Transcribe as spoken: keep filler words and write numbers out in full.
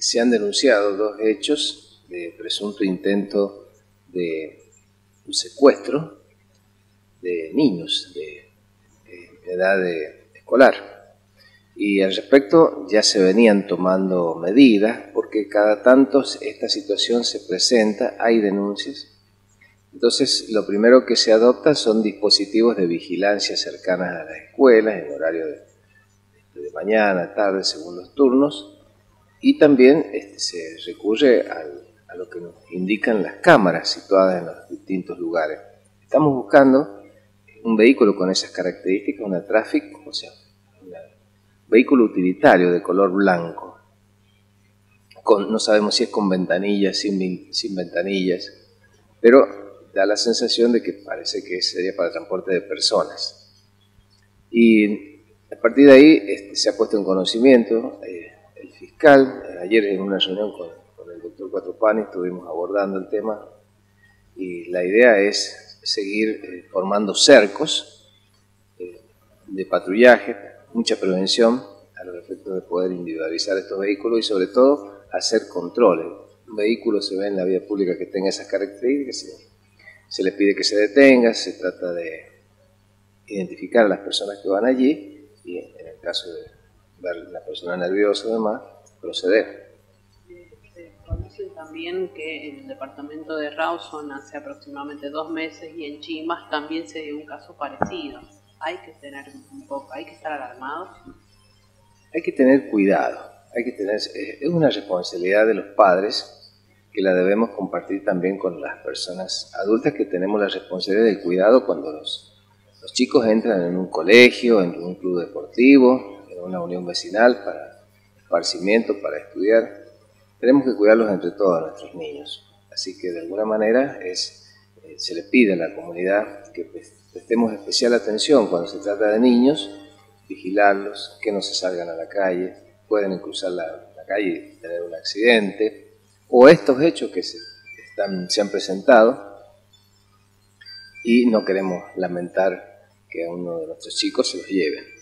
se han denunciado dos hechos de presunto intento de un secuestro de niños de, de edad de escolar. Y al respecto ya se venían tomando medidas porque cada tanto esta situación se presenta, hay denuncias. Entonces lo primero que se adopta son dispositivos de vigilancia cercanas a las escuelas en horario de, de mañana, tarde, según los turnos. Y también este, se recurre al, a lo que nos indican las cámaras situadas en los distintos lugares. Estamos buscando un vehículo con esas características, una Traffic, o sea, vehículo utilitario de color blanco, con, no sabemos si es con ventanillas, sin, sin ventanillas, pero da la sensación de que parece que sería para transporte de personas. Y a partir de ahí este, se ha puesto en conocimiento eh, el fiscal. Ayer en una reunión con, con el doctor Cuatropani estuvimos abordando el tema y la idea es seguir eh, formando cercos eh, de patrullaje, mucha prevención a los efectos de poder individualizar estos vehículos y sobre todo hacer controles. Un vehículo se ve en la vía pública que tenga esas características, se, se les pide que se detenga, se trata de identificar a las personas que van allí y en el caso de ver a la persona nerviosa o demás, proceder. Se conoce también que en el departamento de Rawson hace aproximadamente dos meses y en Chimbas también se dio un caso parecido. Hay que tener un poco, hay que estar alarmados. Hay que tener cuidado, hay que tener, es una responsabilidad de los padres que la debemos compartir también con las personas adultas que tenemos la responsabilidad del cuidado cuando los, los chicos entran en un colegio, en un club deportivo, en una unión vecinal para esparcimiento, para estudiar. Tenemos que cuidarlos entre todos a nuestros niños, así que de alguna manera es, eh, se le pide a la comunidad que prestemos especial atención cuando se trata de niños, vigilarlos, que no se salgan a la calle, pueden cruzar la, la calle y tener un accidente, o estos hechos que se, están, se han presentado y no queremos lamentar que a uno de nuestros chicos se los lleven.